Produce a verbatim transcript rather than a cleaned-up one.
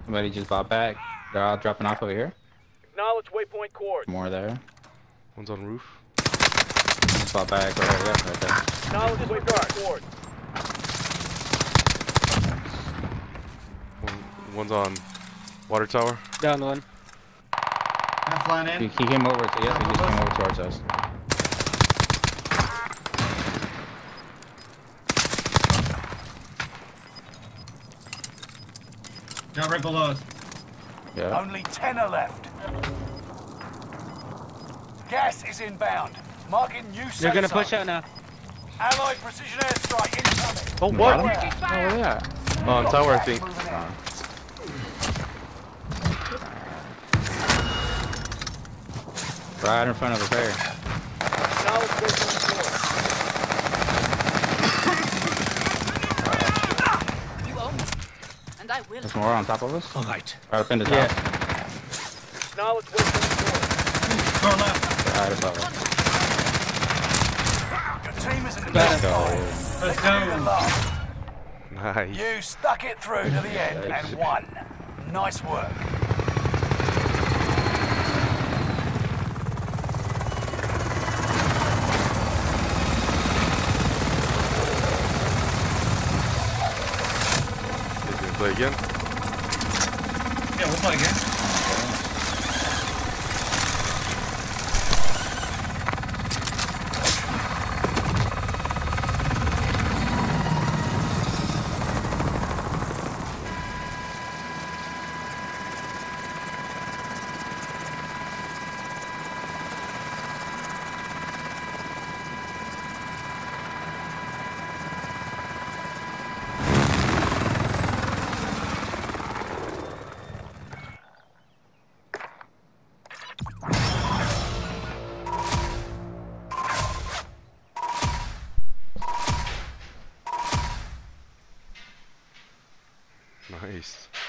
Somebody just bought back. They're all dropping off over here. Acknowledge waypoint court. More there. One's on roof. Just bought back right there. Yeah, right there. Acknowledge waypoint court. One, one's on water tower. Down one. I'm flying in. He, he came over. To, yeah, he just came over towards us. Got right below us. Yeah. Only ten are left. Gas is inbound. Marking new safe They're gonna zone. push out now. Allied precision airstrike incoming. Oh, what? Oh yeah. Oh, on tower, I think. Right in front of the ferry. Acknowledge waypoint court. You owe me, and I will. There's more on top of us. All right. Right up in the top. Yeah. Acknowledge waypoint court. Door left. Right above us. Your team is in the Let's top go. five. Let's Good go. luck. Nice. You stuck it through to the end and won. Nice work. He's gonna play again. Yeah, we'll play again. Nice.